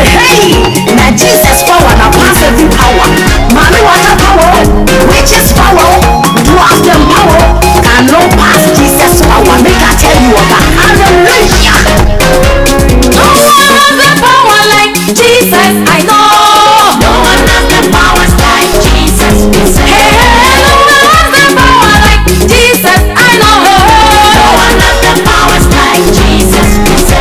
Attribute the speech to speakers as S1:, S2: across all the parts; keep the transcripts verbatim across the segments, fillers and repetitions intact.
S1: Hey, now Jesus power, now pass every power. Mommy water power, witches power, dwarf them power. Can no pass Jesus power. Make I tell you about hallelujah. No one has the power like Jesus, I know. No one has the powers like Jesus. Hey, no one has the power like Jesus, I know. No one has the powers like Jesus.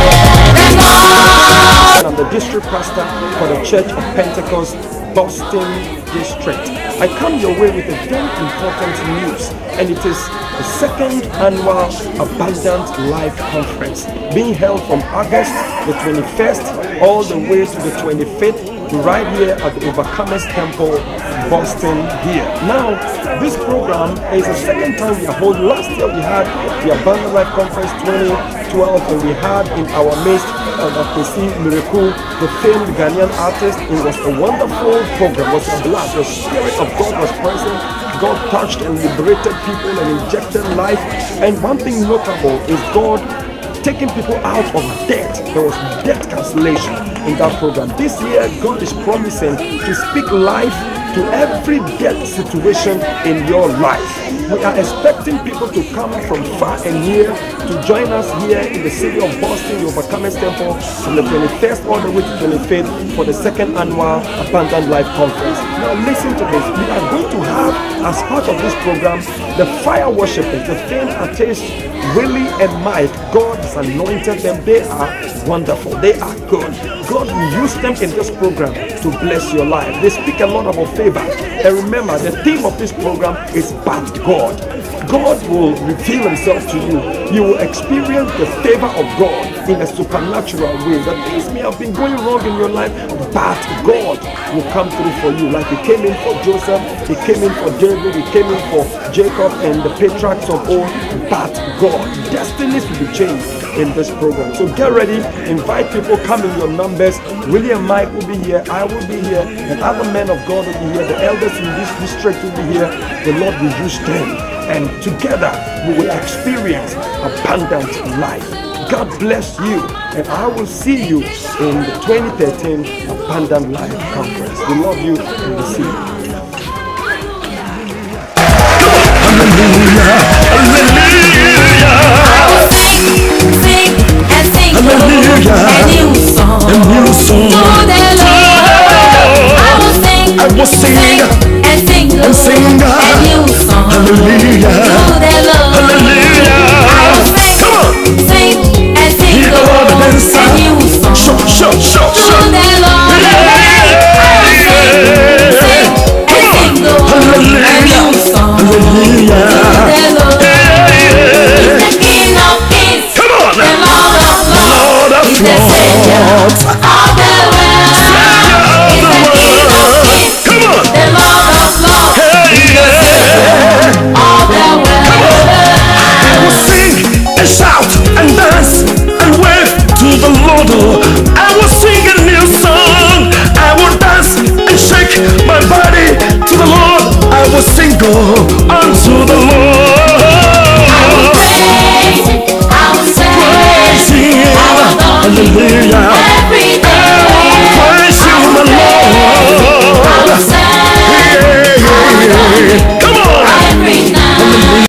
S2: I'm the district pastor for the Church of Pentecost, Boston District. I come your way with a very important news, and it is the second annual Abundant Life Conference being held from August the twenty-first all the way to the twenty-fifth, right here at the Overcomers Temple, Boston here. Now, this program is the second time we are holding. Last year we had the Abundant Life Conference twenty twelve, and we had in our midst Doctor C. Miracle, the famed Ghanaian artist. It was a wonderful program. It was a blast. The Spirit of God was present. God touched and liberated people and injected life. And one thing notable is God taking people out of debt. There was debt cancellation in that program. This year, God is promising to speak life to every debt situation in your life. We are expecting people to come from far and near to join us here in the city of Boston, the Overcomers Temple, from the twenty-first all the way to twenty-fifth for the second annual Abundant Life Conference. Now listen to this. We are going to have, as part of this program, the fire worshippers, the famed artists Willie and Mike. God has anointed them. They are wonderful. They are good. God will use them in this program to bless your life. They speak a lot about favor. And remember, the theme of this program is But God. God will reveal himself to you. You will experience the favor of God in a supernatural way. That things may have been going wrong in your life, but God will come through for you. Like he came in for Joseph, he came in for David, he came in for Jacob and the patriarchs of old. But God, destinies will be changed in this program. So get ready, invite people, come in your numbers. William Mike will be here, I will be here, and other men of God will be here. The elders in this district will be here. The Lord will use them, and together we will experience abundant life. God bless you, and I will see you in the twenty thirteen Abundant Life Conference. We love you, and we'll see you.
S1: Hallelujah. Sing, sing, and sing. Hallelujah.